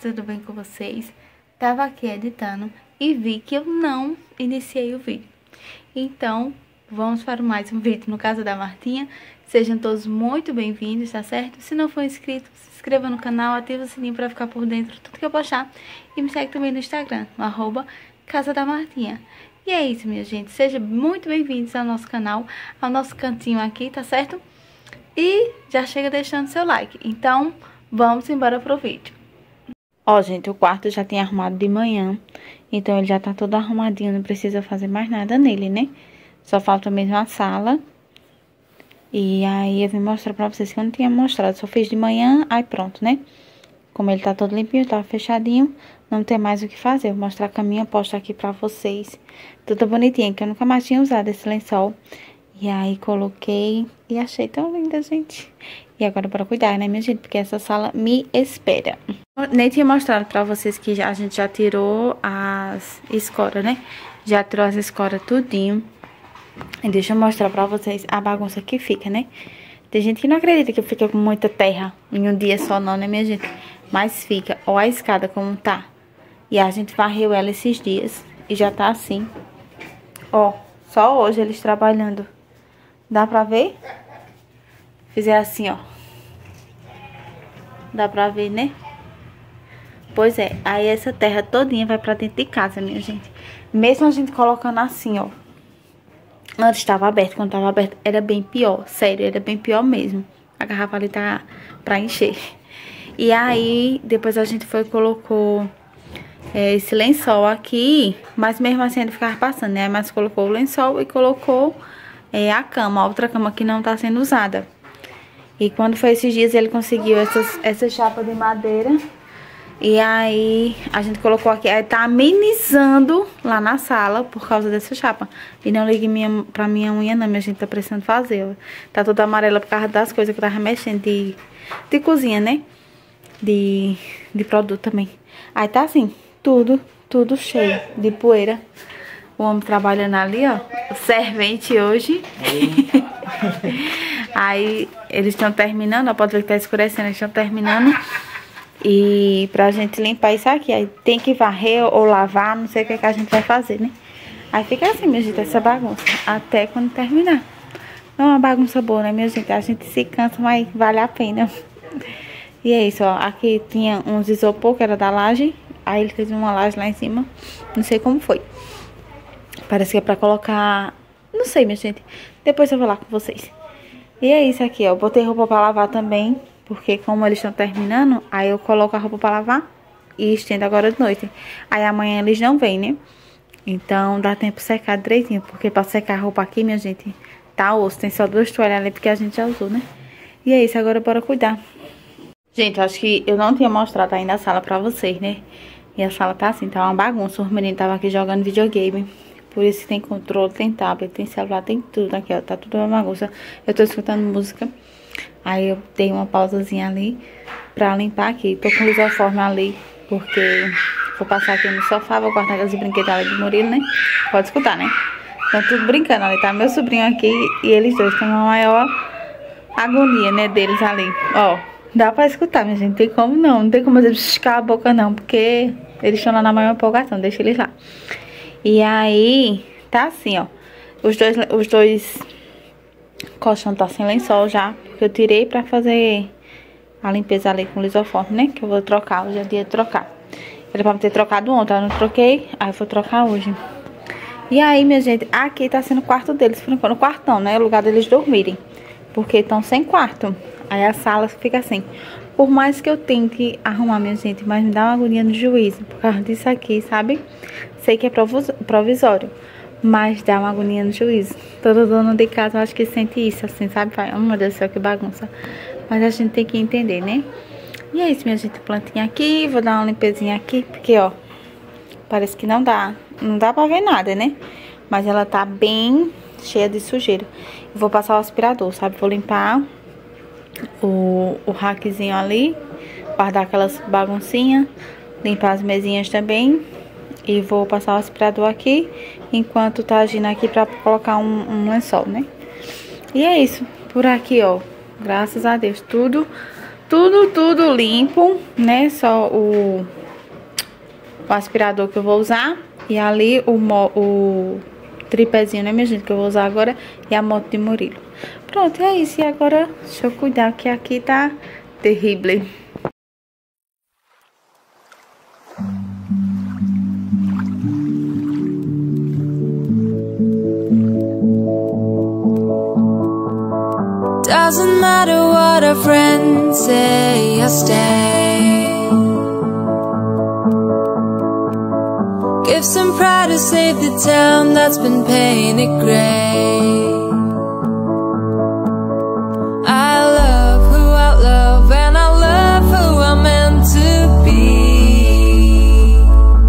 tudo bem com vocês? Tava aqui editando e vi que eu não iniciei o vídeo. Então, vamos para mais um vídeo no caso da Martinha. Sejam todos muito bem-vindos, tá certo? Se não for inscrito, se inscreva no canal, ativa o sininho para ficar por dentro de tudo que eu postar. E me segue também no Instagram, no @Casa da Martinha. E é isso, minha gente. Sejam muito bem-vindos ao nosso canal, ao nosso cantinho aqui, tá certo? E já chega deixando seu like. Então, vamos embora pro vídeo. Ó, gente, o quarto já tem arrumado de manhã. Então, ele já tá todo arrumadinho, não precisa fazer mais nada nele, né? Só falta mesmo a sala. E aí, eu vim mostrar pra vocês que eu não tinha mostrado. Só fiz de manhã, aí pronto, né? Como ele tá todo limpinho, tá fechadinho, não tem mais o que fazer. Vou mostrar a caminha posta aqui pra vocês. Toda bonitinha, que eu nunca mais tinha usado esse lençol. E aí, coloquei e achei tão linda, gente. E agora para cuidar, né, minha gente? Porque essa sala me espera. Eu nem tinha mostrado pra vocês que a gente já tirou as escoras, né? Já tirou as escoras tudinho. E deixa eu mostrar pra vocês a bagunça que fica, né? Tem gente que não acredita que fica com muita terra em um dia só não, né, minha gente? Mas fica. Ó a escada como tá. E a gente varreu ela esses dias. E já tá assim. Ó, só hoje eles trabalhando. Dá pra ver? Fizer assim, ó. Dá pra ver, né? Pois é, aí essa terra todinha vai pra dentro de casa, minha gente. Mesmo a gente colocando assim, ó. Antes estava aberto, quando tava aberto era bem pior. Sério, era bem pior mesmo. A garrafa ali tá pra encher. E aí, depois a gente foi e colocou esse lençol aqui. Mas mesmo assim ele ficava passando, né? Mas colocou o lençol e colocou a cama, a outra cama que não tá sendo usada. E quando foi esses dias ele conseguiu essa chapa de madeira. E aí a gente colocou aqui, aí tá amenizando lá na sala por causa dessa chapa. E não ligue pra minha unha não, minha gente, tá precisando fazer, ó. Tá toda amarela por causa das coisas que eu tava mexendo de cozinha, né? De produto também. Aí tá assim, tudo cheio de poeira. O homem trabalhando ali, ó, o servente hoje. Aí eles estão terminando, ó, pode ver que tá escurecendo, eles estão terminando. E pra gente limpar isso aqui, aí tem que varrer ou lavar, não sei o que a gente vai fazer, né? Aí fica assim, minha gente, essa bagunça, até quando terminar. Não é uma bagunça boa, né, minha gente? A gente se cansa, mas vale a pena. E é isso, ó, aqui tinha uns isopor, que era da laje. Aí ele fez uma laje lá em cima, não sei como foi. Parece que é pra colocar, não sei, minha gente, depois eu vou lá com vocês. E é isso aqui, ó, botei roupa pra lavar também. Porque como eles estão terminando, aí eu coloco a roupa pra lavar e estendo agora de noite. Aí amanhã eles não vêm, né? Então dá tempo de secar direitinho. Porque pra secar a roupa aqui, minha gente, tá osso. Tem só 2 toalhas ali porque a gente já usou, né? E é isso, agora bora cuidar. Gente, eu acho que eu não tinha mostrado ainda a sala pra vocês, né? E a sala tá assim, tá uma bagunça. Os meninos estavam aqui jogando videogame. Por isso que tem controle, tem tablet, tem celular, tem tudo aqui, ó. Tá tudo uma bagunça. Eu tô escutando música. Aí eu dei uma pausazinha ali pra limpar aqui. Tô com o lisoforme ali, porque vou passar aqui no sofá, vou cortar os brinquedos ali do Murilo, né? Pode escutar, né? Estão tudo brincando ali, tá? Meu sobrinho aqui e eles dois estão uma maior agonia, né, deles ali. Ó, dá pra escutar, minha gente. Não tem como não. Não tem como eles esticar a boca não, porque eles estão lá na maior empolgação. Deixa eles lá. E aí, tá assim, ó. Os dois colchão tá sem lençol já, porque eu tirei pra fazer a limpeza ali com lisoforme, né? Que eu vou trocar, hoje é dia de trocar. Era pra ter trocado ontem, eu não troquei, aí eu vou trocar hoje. E aí, minha gente, aqui tá sendo o quarto deles, por enquanto, o quartão, né? O lugar deles dormirem, porque estão sem quarto. Aí a sala fica assim. Por mais que eu tente arrumar, minha gente, mas me dá uma agonia no juízo, por causa disso aqui, sabe? Sei que é provisório. Mas dá uma agonia no juízo. Todo dono de casa eu acho que sente isso, assim, sabe? Oh, meu Deus do céu, que bagunça. Mas a gente tem que entender, né? E é isso, minha gente. Plantinha aqui. Vou dar uma limpezinha aqui. Porque, ó, parece que não dá pra ver nada, né? Mas ela tá bem cheia de sujeira. Eu vou passar o aspirador, sabe? Vou limpar o rackzinho ali. Guardar aquelas baguncinhas. Limpar as mesinhas também. E vou passar o aspirador aqui, enquanto tá agindo aqui pra colocar um lençol, né? E é isso. Por aqui, ó, graças a Deus, tudo limpo, né? Só o aspirador que eu vou usar. E ali o tripézinho, né, minha gente, que eu vou usar agora. E a moto de Murilo. Pronto, é isso. E agora, deixa eu cuidar que aqui tá terrível. Doesn't matter what our friends say, I'll stay. Give some pride to save the town that's been painted grey. I love who I love, and I love who I'm meant to be.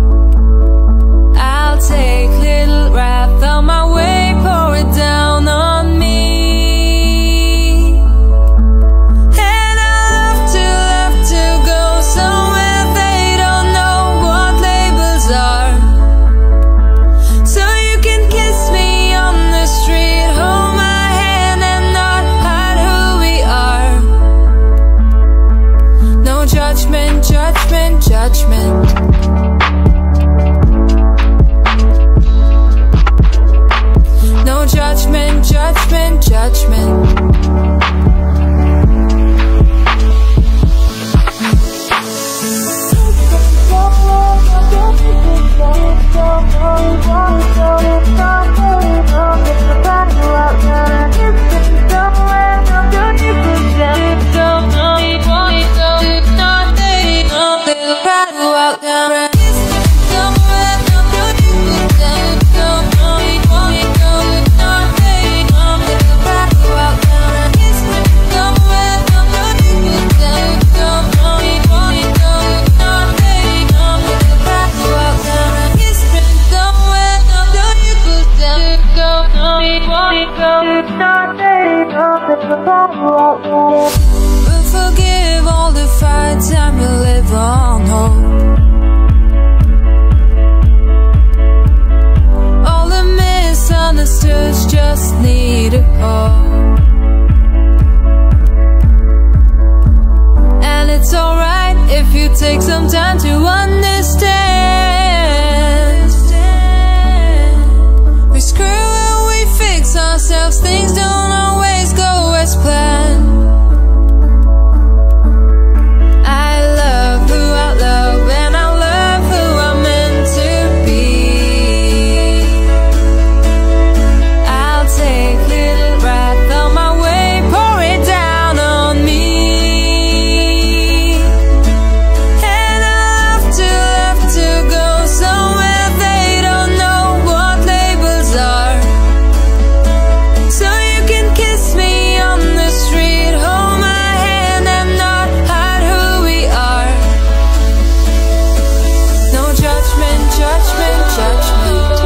I'll take little wrath on my way, pour it down on me. Judgment. No judgment, judgment, judgment. We'll forgive all the fights and we'll live on hope. All the misunderstoods just need a hope. And it's alright if you take some time to understand. We screw and we fix ourselves, things don't always go as planned. I love who I love, and I love who I'm meant to be. I'll take little wrath on my way, pour it down on me. And I love to go somewhere they don't know what labels are. So you can kiss me on the street, hold my hand and not hide who we are. No judgment, judgment, judgment.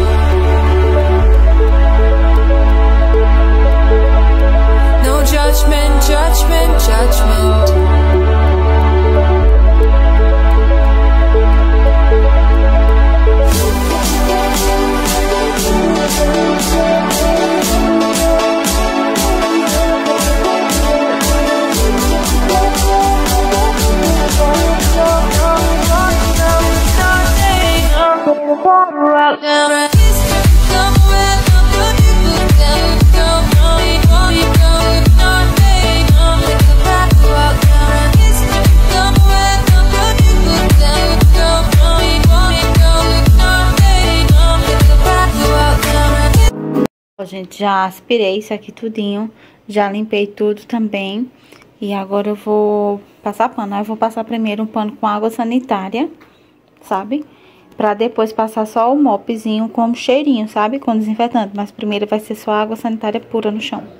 No judgment, judgment, judgment. Gente, já aspirei isso aqui tudinho, já limpei tudo também. E agora eu vou passar pano. Eu vou passar primeiro um pano com água sanitária, sabe? Pra depois passar só o mopzinho com cheirinho, sabe? Com desinfetante. Mas primeiro vai ser só água sanitária pura no chão.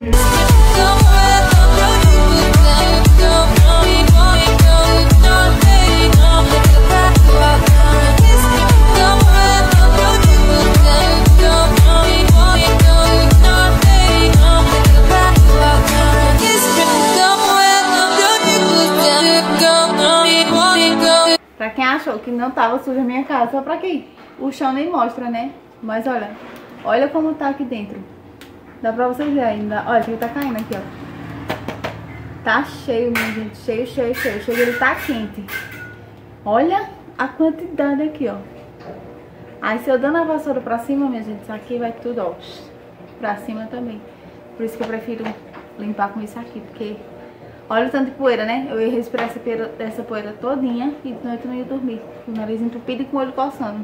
Pra quem achou que não tava suja a minha casa, só pra quê? O chão nem mostra, né? Mas olha, olha como tá aqui dentro. Dá pra vocês verem ainda. Olha, ele tá caindo aqui, ó. Tá cheio, minha gente. Cheio, cheio, cheio. Chega, ele tá quente. Olha a quantidade aqui, ó. Aí se eu dando a vassoura pra cima, minha gente, isso aqui vai tudo, ó, pra cima também. Por isso que eu prefiro limpar com isso aqui, porque olha o tanto de poeira, né? Eu ia respirar essa poeira todinha e de noite eu não ia dormir, com o nariz entupido e com o olho coçando.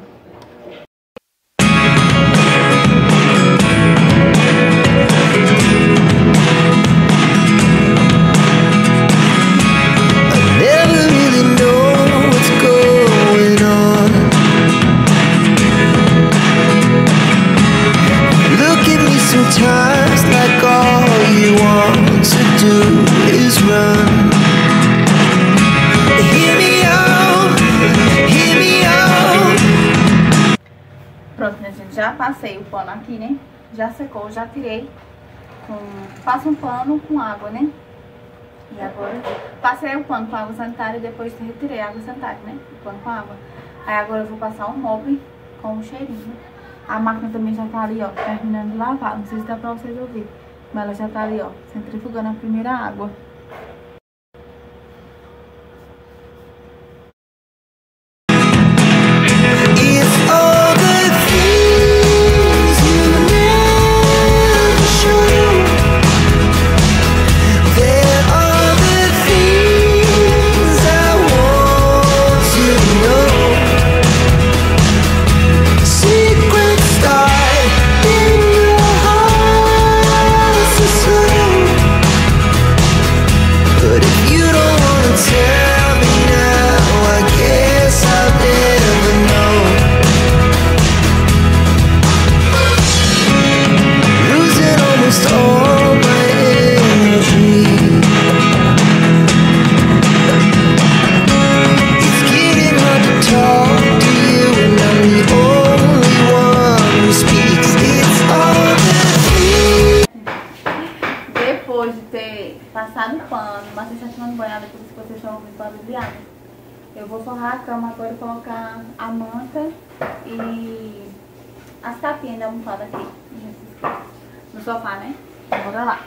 Sometimes like all you want to do is run. Hear me out, hear me out. Pronto, minha gente, já passei o pano aqui, né? Já secou, já tirei. Passo um pano com água, né? E agora passei o pano com água sanitária e depois retirei a água sanitária, né? O pano com água. Aí agora eu vou passar um mop com um cheirinho. A máquina também já tá ali, ó, terminando de lavar. Não sei se dá pra vocês ouvirem, mas ela já tá ali, ó, centrifugando a primeira água. Passado o pano, mas vocês estão tomando banhada, por isso que vocês estão ouvindo barulho de água. Eu vou forrar a cama agora e colocar a manta e as tapinhas da almofada aqui no sofá, né? Bora lá.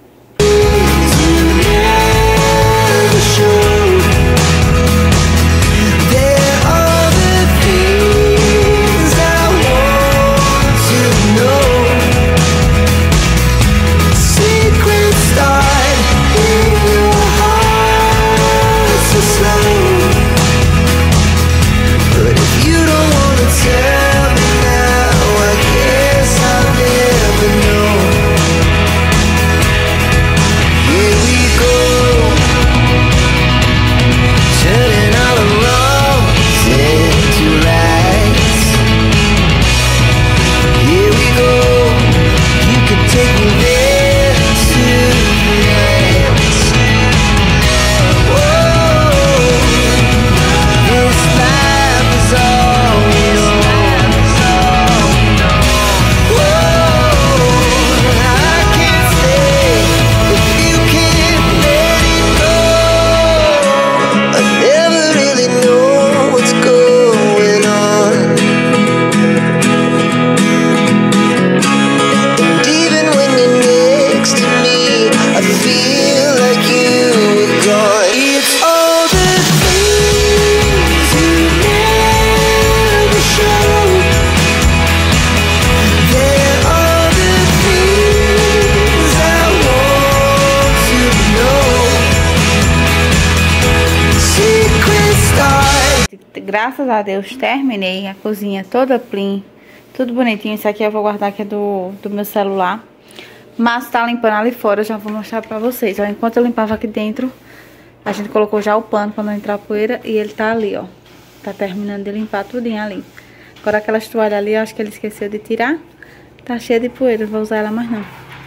Graças a Deus terminei a cozinha toda clean, tudo bonitinho. Isso aqui eu vou guardar, que é do meu celular. Mas tá limpando ali fora, eu já vou mostrar pra vocês. Ó, enquanto eu limpava aqui dentro, a gente colocou já o pano pra não entrar poeira. E ele tá ali, ó, tá terminando de limpar tudinho ali. Agora aquelas toalhas ali, eu acho que ele esqueceu de tirar. Tá cheia de poeira, não vou usar ela mais não.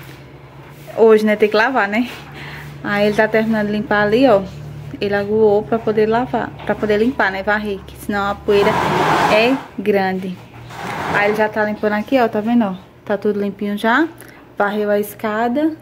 Hoje, né, tem que lavar, né? Aí ele tá terminando de limpar ali, ó. Ele aguou pra poder lavar, pra poder limpar, né, varrer, que senão a poeira é grande. Aí ele já tá limpando aqui, ó, tá vendo, ó? Tá tudo limpinho já. Varreu a escada.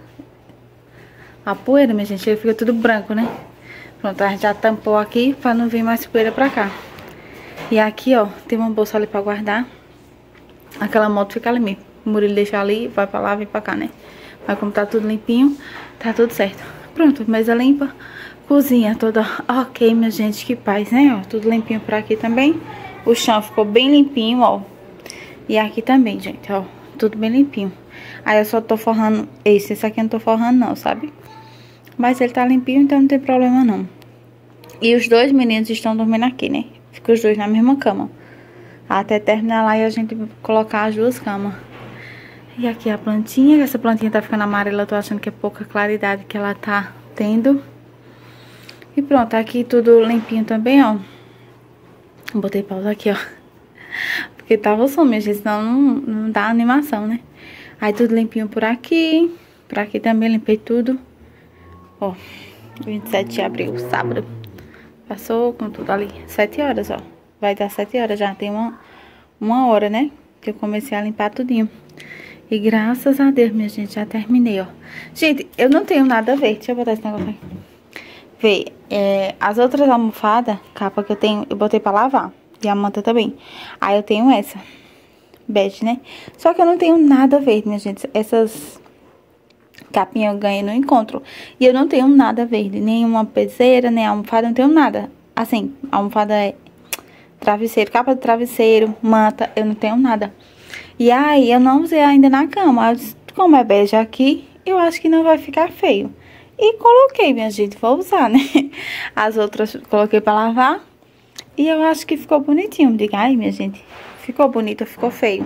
A poeira, minha gente, fica tudo branco, né? Pronto, a gente já tampou aqui pra não vir mais poeira pra cá. E aqui, ó, tem uma bolsa ali pra guardar. Aquela moto fica ali mesmo. O Murilo deixa ali, vai pra lá, vem pra cá, né? Mas como tá tudo limpinho, tá tudo certo. Pronto, mesa limpa. Cozinha toda ok, minha gente, que paz, né? Ó, tudo limpinho por aqui também. O chão ficou bem limpinho, ó. E aqui também, gente, ó. Tudo bem limpinho. Aí eu só tô forrando esse aqui eu não tô forrando não, sabe? Mas ele tá limpinho, então não tem problema não. E os dois meninos estão dormindo aqui, né? Ficam os dois na mesma cama. Até terminar lá e a gente colocar as duas camas. E aqui a plantinha. Essa plantinha tá ficando amarela. Eu tô achando que é pouca claridade que ela tá tendo. E pronto, aqui tudo limpinho também, ó. Botei pausa aqui, ó. Porque tava o som, minha gente, senão não dá animação, né? Aí tudo limpinho por aqui. Por aqui também limpei tudo. Ó, 27 de abril, sábado. Passou com tudo ali, 7 horas, ó. Vai dar 7 horas já, tem uma hora, né? Que eu comecei a limpar tudinho. E graças a Deus, minha gente, já terminei, ó. Gente, eu não tenho nada a ver. Deixa eu botar esse negócio aqui. Vê, as outras almofadas, capa que eu tenho, eu botei pra lavar. E a manta também. Aí eu tenho essa, bege, né? Só que eu não tenho nada verde, minha gente. Essas capinhas eu ganhei no encontro. E eu não tenho nada verde. Nem uma peseira, nem almofada, não tenho nada. Assim, a almofada é travesseiro, capa de travesseiro, manta, eu não tenho nada. E aí eu não usei ainda na cama. Eu disse, como é bege aqui, eu acho que não vai ficar feio. E coloquei, minha gente, vou usar, né? As outras coloquei pra lavar. E eu acho que ficou bonitinho. Diga, ai, minha gente, ficou bonito ou ficou feio?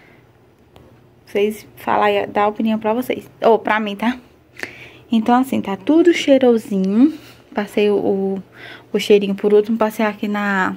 Vocês falam aí, dá opinião pra vocês. Ou pra mim, tá? Então, assim, tá tudo cheirosinho. Passei o cheirinho por último. Passei aqui na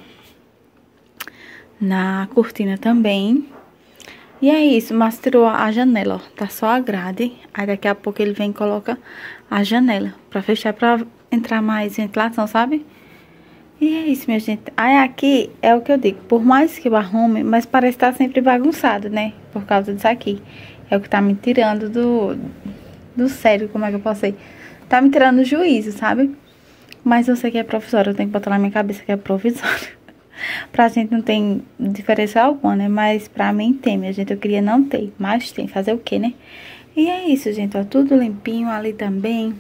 cortina também. E é isso, mas tirou a janela, ó. Tá só a grade. Aí daqui a pouco ele vem e coloca a janela pra fechar, pra entrar mais ventilação, sabe? E é isso, minha gente. Aí aqui é o que eu digo. Por mais que eu arrume, mas parece estar sempre bagunçado, né? Por causa disso aqui. É o que tá me tirando do sério, como é que eu posso dizer? Tá me tirando o juízo, sabe? Mas eu sei que é provisório. Eu tenho que botar na minha cabeça que é provisório. Pra gente não tem diferença alguma, né? Mas pra mim tem, minha gente. Eu queria não ter, mas tem. Fazer o quê, né? E é isso, gente. Ó, tudo limpinho ali também.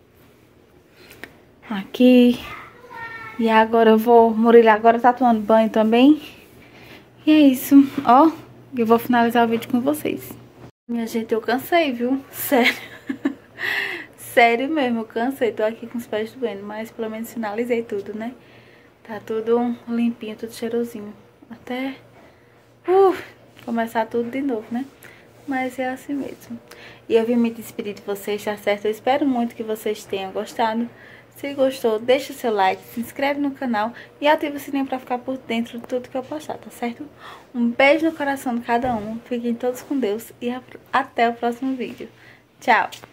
Aqui. E agora eu vou... Murilo agora tá tomando banho também. E é isso. Ó, eu vou finalizar o vídeo com vocês. Minha gente, eu cansei, viu? Sério. Sério mesmo, eu cansei. Tô aqui com os pés doendo, mas pelo menos finalizei tudo, né? Tá tudo limpinho, tudo cheirosinho. Até começar tudo de novo, né? Mas é assim mesmo. E eu vim me despedir de vocês, tá certo? Eu espero muito que vocês tenham gostado. Se gostou, deixa o seu like, se inscreve no canal e ativa o sininho pra ficar por dentro de tudo que eu postar, tá certo? Um beijo no coração de cada um. Fiquem todos com Deus e até o próximo vídeo. Tchau!